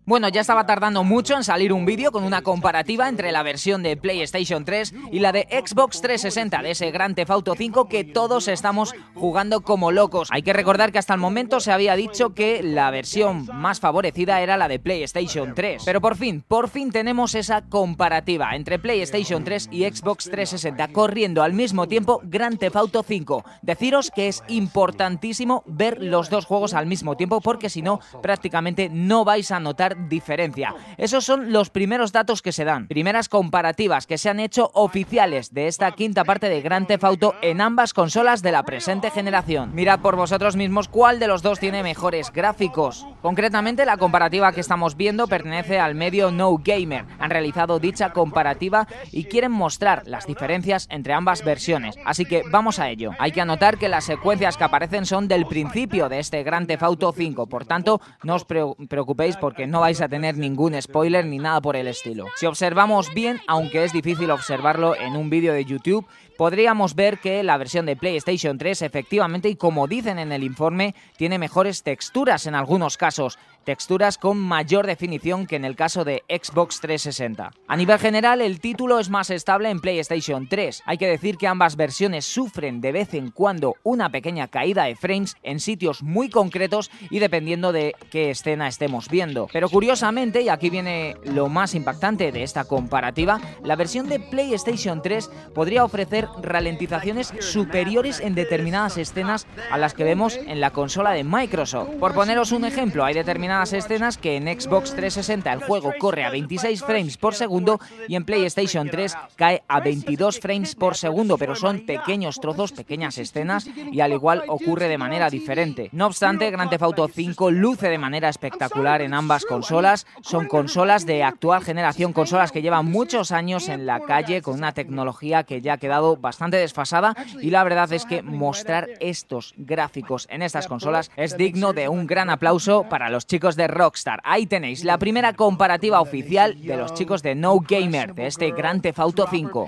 Bueno, ya estaba tardando mucho en salir un vídeo con una comparativa entre la versión de PlayStation 3 y la de Xbox 360 de ese Grand Theft Auto 5 que todos estamos jugando como locos. Hay que recordar que hasta el momento se había dicho que la versión más favorecida era la de PlayStation 3. Pero por fin tenemos esa comparativa entre PlayStation 3 y Xbox 360 corriendo al mismo tiempo Grand Theft Auto 5. Deciros que es importantísimo ver los dos juegos al mismo tiempo porque si no, prácticamente no vais a notar diferencia. Esos son los primeros datos que se dan, primeras comparativas que se han hecho oficiales de esta quinta parte de Grand Theft Auto en ambas consolas de la presente generación. Mirad por vosotros mismos cuál de los dos tiene mejores gráficos. Concretamente, la comparativa que estamos viendo pertenece al medio No Gamer. Han realizado dicha comparativa y quieren mostrar las diferencias entre ambas versiones, así que vamos a ello. Hay que anotar que las secuencias que aparecen son del principio de este Grand Theft Auto 5, por tanto, no os preocupéis porque no vais a tener ningún spoiler ni nada por el estilo. Si observamos bien, aunque es difícil observarlo en un vídeo de YouTube, podríamos ver que la versión de PlayStation 3 efectivamente, y como dicen en el informe, tiene mejores texturas en algunos casos, texturas con mayor definición que en el caso de Xbox 360. A nivel general, el título es más estable en PlayStation 3. Hay que decir que ambas versiones sufren de vez en cuando una pequeña caída de frames en sitios muy concretos y dependiendo de qué escena estemos viendo. Pero curiosamente, y aquí viene lo más impactante de esta comparativa, la versión de PlayStation 3 podría ofrecer ralentizaciones superiores en determinadas escenas a las que vemos en la consola de Microsoft. Por poneros un ejemplo, hay determinadas escenas que en Xbox 360 el juego corre a 26 frames por segundo y en PlayStation 3 cae a 22 frames por segundo, pero son pequeños trozos, pequeñas escenas y al igual ocurre de manera diferente. No obstante, Grand Theft Auto 5 luce de manera espectacular en ambas consolas. Son consolas de actual generación, consolas que llevan muchos años en la calle con una tecnología que ya ha quedado bastante desfasada y la verdad es que mostrar estos gráficos en estas consolas es digno de un gran aplauso para los chicos de Rockstar. Ahí tenéis la primera comparativa oficial de los chicos de No Gamer de este Grand Theft Auto 5.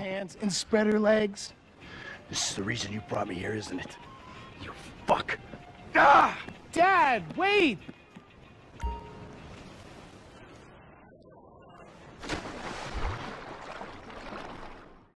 Dad, wait!